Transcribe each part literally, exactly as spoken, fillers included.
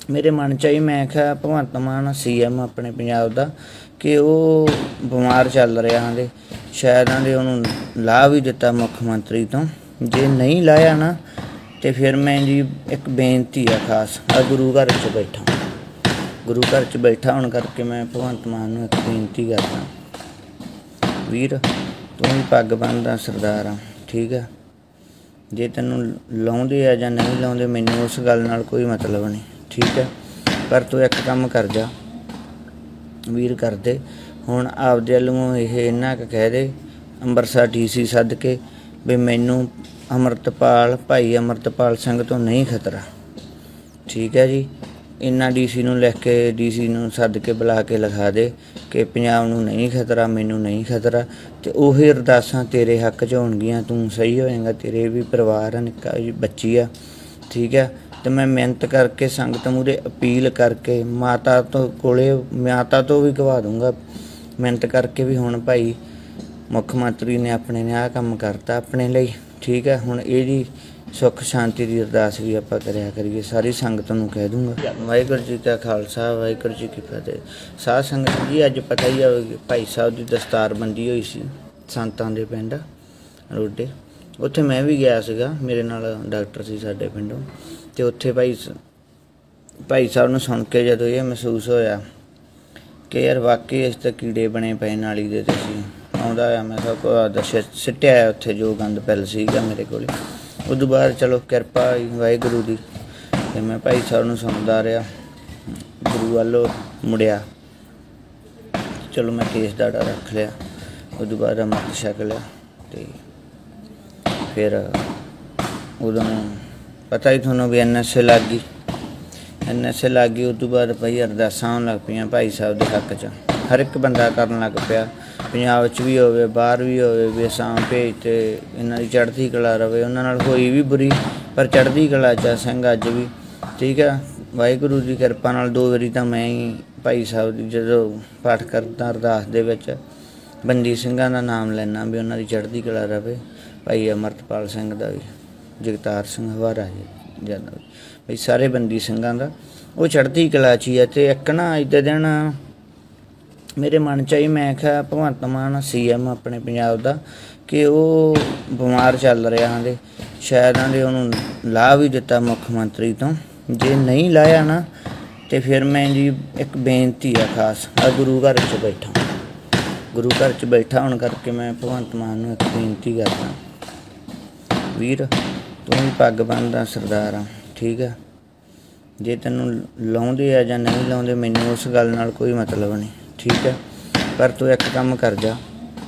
मेरे मन च आई मैं क्या भगवंत मान सी एम अपने पंजाब दा कि वो बीमार चल रहा आंदे शायद आंदे उन्होंने लाह भी दिता मुख्यमंत्री तो जे नहीं लाया ना तो फिर मैं जी एक बेनती है खास आ गुरु घर च बैठा गुरु घर च बैठा होने करके मैं भगवंत मान एक बेनती करदा वीर तू भी पग बन्नदा सरदार आ ठीक है जे तेनों लाउंदे आ जां नहीं लाउंदे मैनूं उस गल नाल कोई मतलब नहीं ठीक है पर तू एक काम कर जा वीर कर दे हुण आपदे वल्लों इह इन्ना क कह दे अंबरसर डी सी सद के भी मैनूं अमृतपाल भाई अमृतपाल सिंह तो नहीं खतरा ठीक है जी इन्ना डी सी नूं लिख के डी सी नूं सद के बुला के लिखा दे कि पंजाब नूं नहीं खतरा मैनूं नहीं खतरा ते उही अरदासां तेरे हक च होणगीआं तूं सही होएगा तेरे भी परिवार निक्का बच्ची आ ठीक है तो मैं मिहनत करके संगत मूरे अपील करके माता तो कोले माता तो भी गवा दूँगा मिहनत करके भी हुण भाई मुख्यमंत्री ने अपने ने आ काम करता अपने लिए ठीक है हुण ये जी सुख शांति की अरदास भी आपां करिया करिए सारी संगत नूं कह दूँगा वाहिगुरू जी का खालसा वाहिगुरू जी की फतेह साध संगत जी अज पता ही है भाई साहब की दस्तारबंदी हुई सी संतां दे पिंड रोडे उत्थे मैं भी गया सीगा मेरे नाल डॉक्टर सी साडे पिंडों तो उत्थे भाई भाई साहब नूं सुन के जदों ये महसूस होया कि यार वाकई इस तो कीड़े बने पे नाली दे तुसीं आउंदा होया मैं सब सिट्टिया उत्थे जो गंद पैल सीगा मेरे कोल उदों बाद चलो किरपा वाहिगुरू दी ते मैं भाई साहब नूं सुणदा रहा गुरु वालों मुड़िया चलो मैं केस दाड़ा रख लिया उदों बाद अमृत छक लिया ते फिर उदों पता ही थोनों भी एन एस ए लग गई एन एस ए लग गई उस तो बाद भाई अरदासां होण लग पईआं भाई साहब के हक च हर एक बंदा करन लग पिया पंजाब च भी होवे बाहर भी होवे भी असां भेज ते इन्हां दी चढ़दी कला रवे उन्हां नाल होई भी बुरी पर चढ़दी कला च सिंह अज भी ठीक है वाहिगुरू की किरपा नाल दो वारी तां मैं ही भाई साहब दी जदों पाठ करदा अरदास दे विच बंदी ਸਿੰਘਾਂ ਦਾ नाम लैना भी उन्हां दी चढ़दी कला रवे भाई अमृतपाल सिंह दा भी जगतार सिंह हवारा जी जादा बई सारे बंदी ਸਿੰਘਾਂ ਦਾ वो चढ़ती कला च ही है तो एक ना अज दे दिन मेरे मन च आई मैं क्या भगवंत मान सी एम अपने पंजाब दा कि वो बीमार चल रहा आंदे शायद आंदे उन्होंने लाह भी दिता मुख्यमंत्री तो जे नहीं लाया ना तो फिर मैं जी एक बेनती है खास आ गुरु घर च बैठा गुरु घर च बैठा होने करके मैं भगवंत मान एक बेनती करदा वीर तू भी पग बन्नदा सरदार आ ठीक है जे तेनों लाउंदे आ जां नहीं लाउंदे मैनूं उस गल नाल कोई मतलब नहीं ठीक है पर तू एक काम कर जा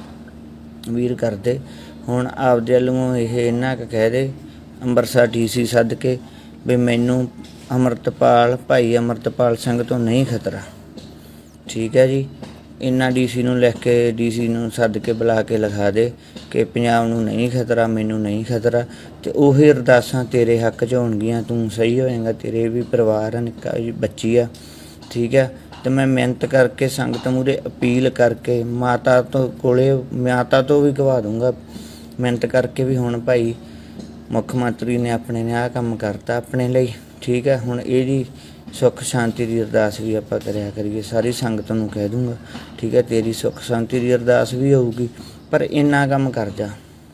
वीर कर दे हुण आपदे वल्लों इह इन्ना क कह दे अंबरसर डी सी सद के भी मैनूं अमृतपाल भाई अमृतपाल सिंह तो नहीं खतरा ठीक है जी इन्ना डी सी नूं लिख के डी सी नूं सद के बुला के लिखा दे कि पंजाब नूं नहीं खतरा मैनूं नहीं खतरा ते उही अरदासां तेरे हक च होणगीआं तूं सही होएगा तेरे भी परिवार निक्का बच्ची आ ठीक है तो मैं मिहनत करके संगत मूरे अपील करके माता तो कोले माता तो भी गवा दूँगा मिहनत करके भी हुण भाई मुख्यमंत्री ने अपने ने आ काम करता अपने लिए ठीक है हुण ये जी सुख शांति की अरदास भी आपां करिया करिए सारी संगत नूं कह दूँगा ठीक है तेरी सुख शांति की अरदास भी होऊगी पर इन्ना काम कर जा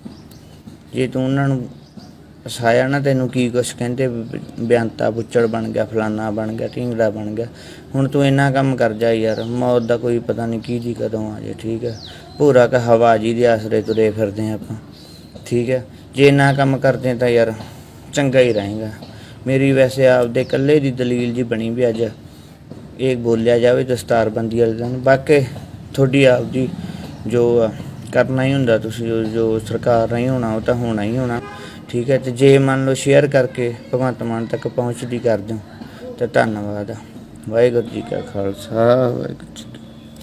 जे तू उन्हां नूं फसाया ना तैनूं की कुछ कहंदे बेअंता बुच्चड़ बन गया फलाना बन गया ढींगड़ा बन गया हुण तू इन्ना काम कर जा यार मौत दा कोई पता नहीं की दी कदों आ जाए ठीक है पूरा का हवा जी दे आसरे तुरे फिरदे आपां ठीक है जे इन्ना काम करदे तां यार चंगा ही रहेगा मेरी वैसे आपदे कल्ले दी दलील जी बनी भी अज ये बोलिया जाए दस्तारबंदी वाले दिन बाकी थोड़ी आपदी जो करना ही हुंदा तुसीं जो, जो सरकार नहीं होना वो तो होना ही होना ठीक है तो जे मान लो शेयर करके भगवंत मान तक पहुँचती कर दो तो धन्नवाद वाहिगुरू जी का खालसा वाहिगुरू जी।